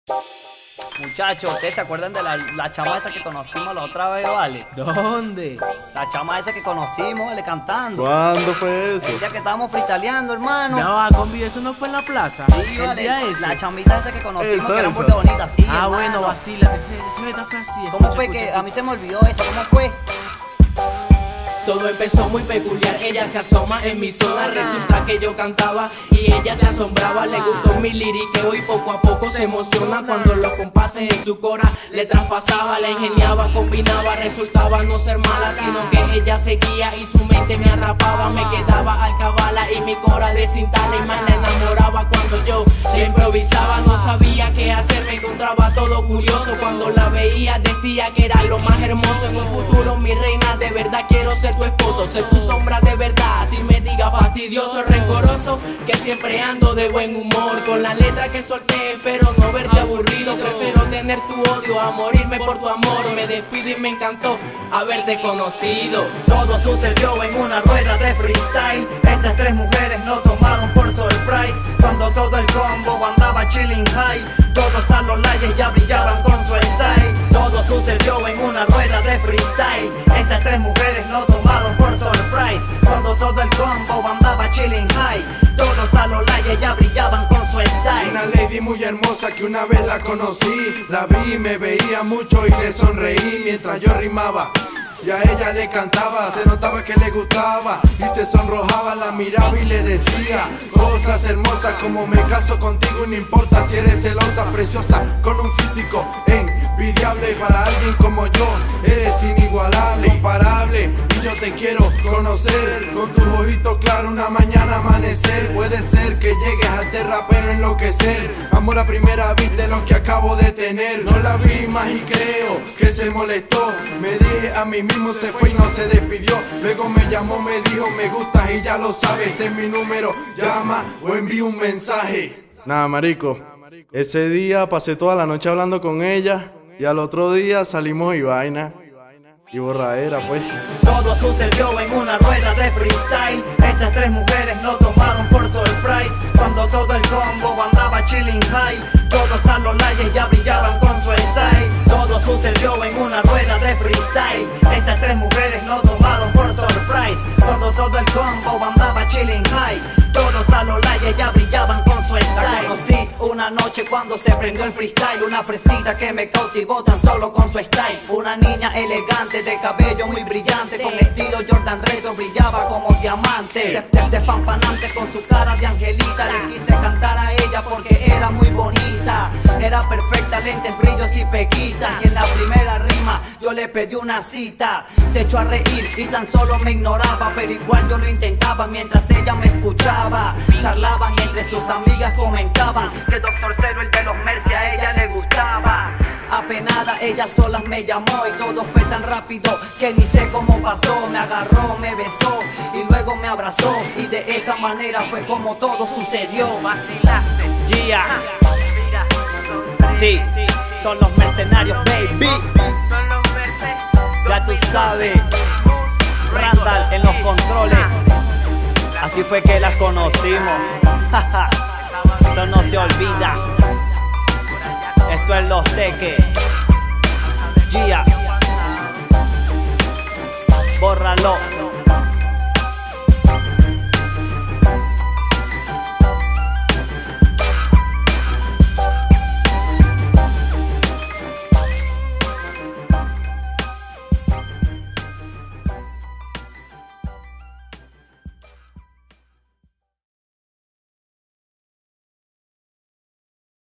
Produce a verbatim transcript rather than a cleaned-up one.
Muchachos, ¿ustedes se acuerdan de la, la chama esa que conocimos la otra vez, vale? ¿Dónde? La chama esa que conocimos, vale, cantando. ¿Cuándo fue eso? El día que estábamos freestyleando, hermano. No, va, combi, eso no fue en la plaza. Sí, el vale, día ese. la chamita esa que conocimos, Esa, que era esa. muy bonita, sí, Ah, hermano. bueno, vacila, ese, ese beta fue así. ¿Cómo escucha, fue escucha, que escucha. a mí se me olvidó eso? ¿Cómo fue? Todo empezó muy peculiar, ella se asoma en mi zona. Resulta que yo cantaba y ella se asombraba. Le gustó mi liriqueo y poco a poco se emociona cuando los compases en su cora le traspasaba, la ingeniaba, combinaba. Resultaba no ser mala, sino que ella seguía y su mente me atrapaba. Me quedaba al cabala y mi cora de cintala y más la enamoraba. Cuando yo le improvisaba no sabía qué hacer, me encontraba todo curioso. Cuando la veía decía que era lo más hermoso. En un futuro mi reina, de verdad quiero ser tu esposo, ser tu sombra de verdad. Así me diga fastidioso, rencoroso, que siempre ando de buen humor. Con la letra que solté espero no verte aburrido. Prefiero tener tu odio a morirme por tu amor. Me despido y me encantó haberte conocido. Todo sucedió en una rueda de freestyle. Estas tres mujeres nos tomaron por surprise. Cuando todo el combo andaba chilling high, todos a los layes ya brillaban con su style. Todo sucedió en una rueda de freestyle. Estas tres mujeres nos tomaron por surprise. Cuando todo el combo andaba chilling high, todos a los layes ya brillaban con su style. Una lady muy hermosa que una vez la conocí. La vi, me veía mucho y le sonreí mientras yo rimaba y a ella le cantaba. Se notaba que le gustaba y se sonrojaba, la miraba y le decía cosas hermosas como: me caso contigo y no importa si eres celosa. Preciosa, con un físico envidiable, para alguien como yo eres inigualable, imparable. Y yo te quiero conocer, con tus ojitos claros una mañana amanecer. Puede ser que llegues a este rapero enloquecer. Amor a primera vista, lo que acabo de tener. No la vi más y creo que se molestó. Me dije a mí mismo, se fue y no se despidió. Luego me llamó, me dijo me gustas y ya lo sabes. Este es mi número, llama o envía un mensaje. Nada, marico. Ese día pasé toda la noche hablando con ella y al otro día salimos y vaina. Y borradera, pues. Todo sucedió en una rueda de freestyle. Estas tres mujeres nos tomaron por surprise. Cuando todo el combo andaba chilling high, todos a los layes ya brillaban con su style. Todo sucedió en una rueda de freestyle. Estas tres mujeres nos tomaron por surprise. Cuando todo el combo andaba chilling high, todos a los layes ya brillaban con su style. La conocí una noche cuando se prendió el freestyle. Una fresita que me cautivó tan solo con su style. Una niña elegante, de cabello muy brillante, con estilo Jordan Retro, brillaba como diamante. Despampanante con su cara de angelita. Le quise cantar a ella porque era muy bonita. Era perfecta, lentes, brillos y pequitas. Y en la primera rima yo le pedí una cita. Se echó a reír y tan solo me ignoraba, pero igual yo lo intentaba mientras ella me escuchaba. Charlaban entre sus amigas, comentaban que Doctor Cero, el de los Mercy, a ella le gustaba. Apenada ella sola me llamó y todo fue tan rápido que ni sé cómo pasó. Me agarró, me besó y luego me abrazó, y de esa manera fue como todo sucedió. Vacilaste, Yeah, mira, sí, son los mercenarios, baby. son los verdes, Ya tú sabes, Randall en los controles. Así fue que las conocimos. Eso no se olvida. Esto es Los Teques. Gia, bórralo.